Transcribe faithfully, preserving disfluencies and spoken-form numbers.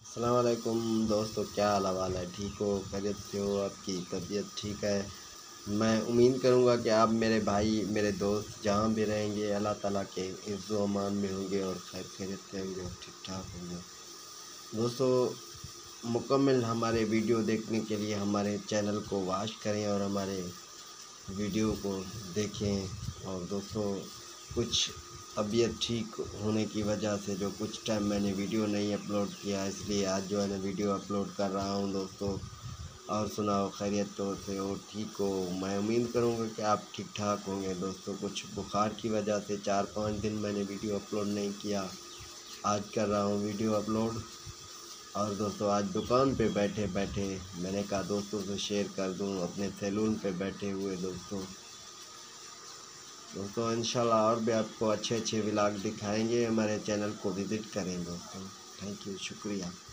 अस्सलाम वालेकुम दोस्तों, क्या हाल हवाल है? ठीक हो? खैरियत से हो? आपकी तबीयत ठीक है? मैं उम्मीद करूँगा कि आप मेरे भाई, मेरे दोस्त जहाँ भी रहेंगे अल्लाह ताला के इज़्ज़ो अमान में होंगे और खैर खैरियत से होंगे और ठीक ठाक होंगे। दोस्तों, मुकम्मल हमारे वीडियो देखने के लिए हमारे चैनल को वॉच करें और हमारे वीडियो को देखें। और दोस्तों, कुछ तबीयत ठीक होने की वजह से जो कुछ टाइम मैंने वीडियो नहीं अपलोड किया, इसलिए आज जो है ना वीडियो अपलोड कर रहा हूं दोस्तों। और सुनाओ, खैरियत तो से हो? ठीक हो? मैं उम्मीद करूंगा कि आप ठीक ठाक होंगे दोस्तों। कुछ बुखार की वजह से चार पाँच दिन मैंने वीडियो अपलोड नहीं किया, आज कर रहा हूँ वीडियो अपलोड। और दोस्तों, आज दुकान पे बैठे बैठे मैंने कहा दोस्तों से शेयर कर दूं, अपने सैलून पे बैठे हुए दोस्तों। दोस्तों इंशाल्लाह और भी आपको अच्छे अच्छे व्लॉग दिखाएंगे। हमारे चैनल को विज़िट करें दोस्तों। थैंक यू, शुक्रिया।